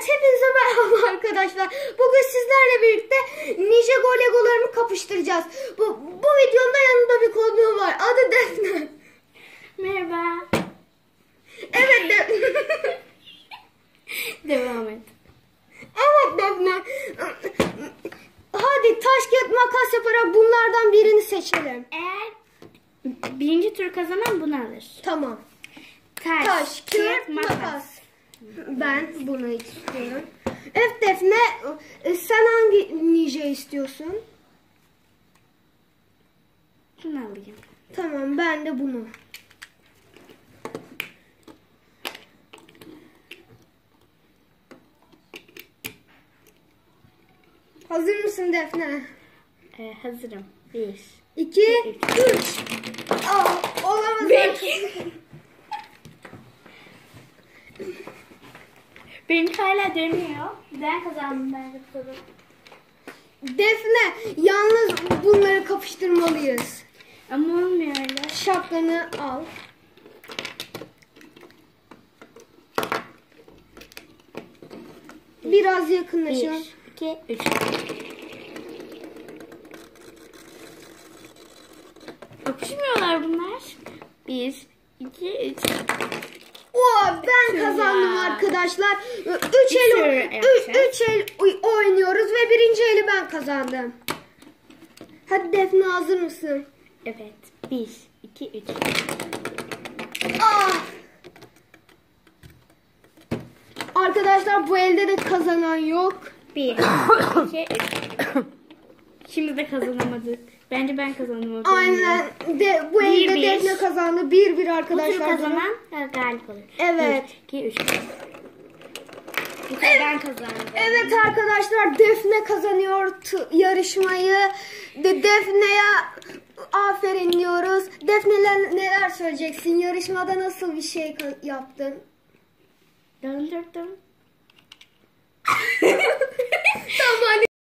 hepinize merhaba arkadaşlar. Bugün sizlerle birlikte Ninjago Legolarımı kapıştıracağız. Bu videomda yanımda bir konuğum var. Adı Defne. Merhaba. Evet Defne. Devam et. Evet Defne. Hadi taş kağıt makas yaparak bunlardan birini seçelim. Eğer birinci tur kazanan bunu alır. Tamam. Taş kağıt makas. Ben bunu istiyorum. Evet Defne, sen hangi ninja istiyorsun? Bunu alayım. Tamam, ben de bunu. Hazır mısın Defne? Hazırım. 1, 2, 3. Olamaz. Belki. Benimki hala dönüyor. Ben kazandım bence bu turu. Defne, yalnız bunları kapıştırmalıyız. Ama olmuyor öyle. Şapkanı al. Biraz yakınlaşın. 1, 2, 3. Kapışmıyorlar bunlar. 1, 2, 3. Ben kazandım arkadaşlar. 3 el oynuyoruz ve birinci eli ben kazandım. Hadi Defne, hazır mısın? Evet. 1, 2, 3. Arkadaşlar bu elde de kazanan yok. 1, 2, 3. Şimdi de kazanamadık. Bence ben kazandım. Aynen. Bu elde 1-1. Defne kazandı. 1-1 Bu arkadaşlar. tur kazanan galip olur. Evet. 1, 2, 3. Bu tur ben kazandım. Evet arkadaşlar, Defne kazanıyor yarışmayı. Defne'ye aferin diyoruz. Defne, neler söyleyeceksin? Yarışmada nasıl bir şey yaptın? Döndürdüm. Tamam.